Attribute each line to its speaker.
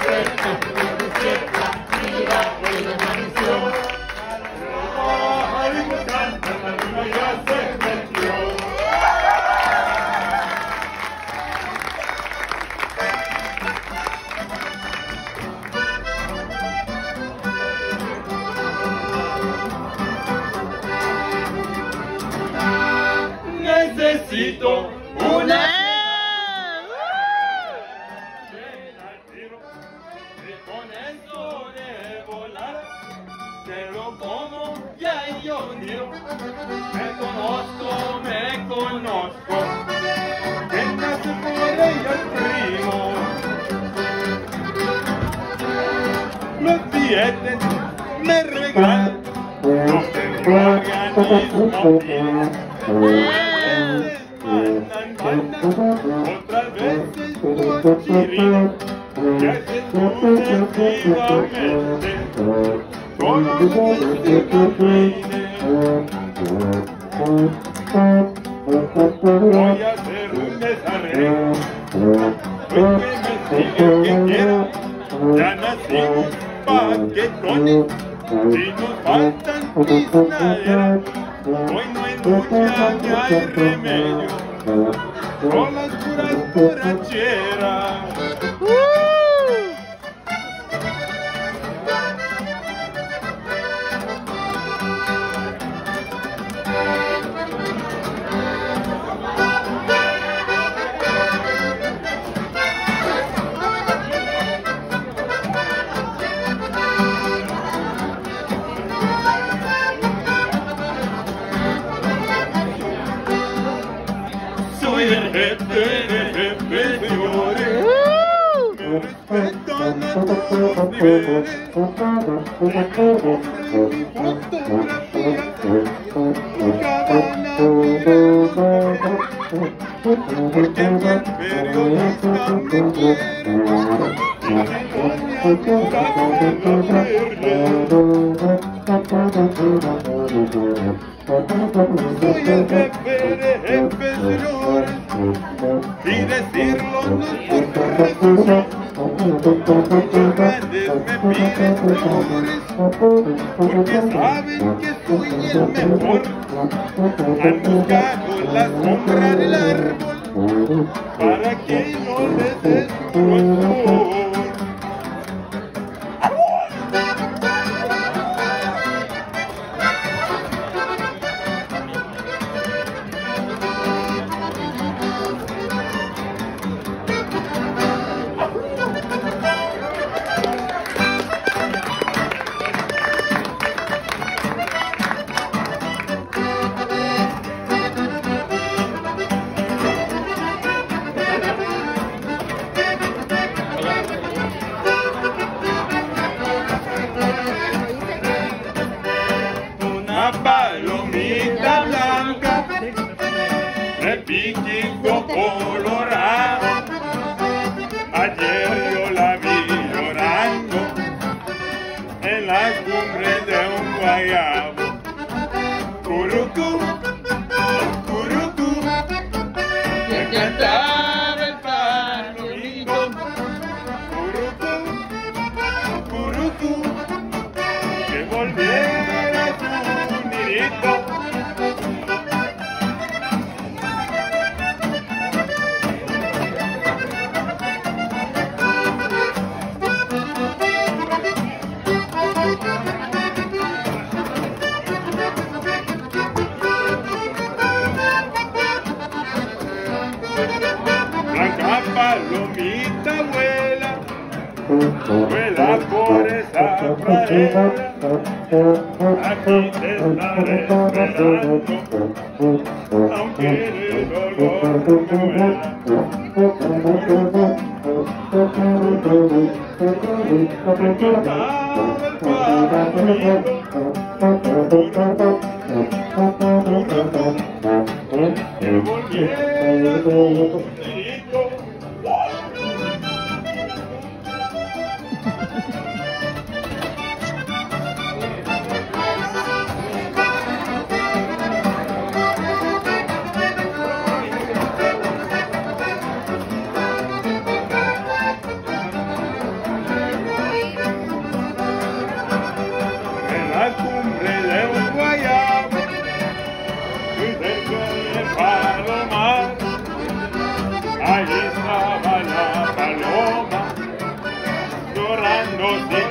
Speaker 1: Necesito una y con eso de volar, pero como ya yo miro, me conozco, que nace por ella el primo. Los billetes me regalan, no tengo organismo bien. Otras veces por chirino, y así sucesivamente, con los dulces cafines. Voy a hacer un desarreglo, pues que me sigue que quiera, ya nacimos paquetones, y nos faltan pisnaderas. Hoy no hay lucha ni hay remedio, con las puras borracheras. Soy el jefe, señores, me respetan a todos los niveles, porque el periodista me quiere, y mi jefe, señores, y decirlo no es por razón. Ustedes me piden favores, porque saben que soy el mejor. Han buscado la sombra del árbol, para que no les dé su color. Una palomita blanca de piquito colorado, ayer yo la vi llorando en la cumbre de un guayabo. Curucú, curucú, que cantaba el palomito. Curucú, curucú, que volviera tu nidito. Blanca palomita vuela, vuela por esa pradera, aquí te estaré esperando, aunque el dolor me duela. Recordaba el palomito, que volviera tu nidito. los